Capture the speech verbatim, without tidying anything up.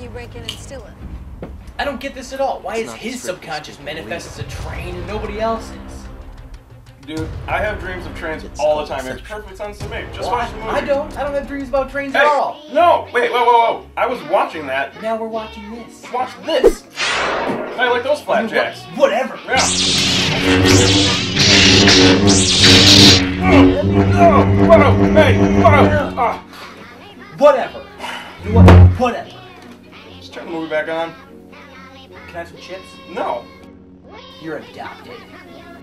you break in and steal it. I don't get this at all. Why It's is not his strictly subconscious speaking manifest as a train and nobody else's? Dude, I have dreams of trains It's all the called time. It makes perception. perfect sense to me. Just Well, watch I, the movie. I don't. I don't have dreams about trains Hey, at all. no! Wait, whoa, whoa, whoa! I was watching that. Now we're watching this. Watch this. I like those flapjacks. What- Whatever. Yeah. Oh, no! Whoa! Hey! Whoa! Ah. Whatever. You what? Whatever. Just turn the movie back on. Can I have some chips? No. You're adopted.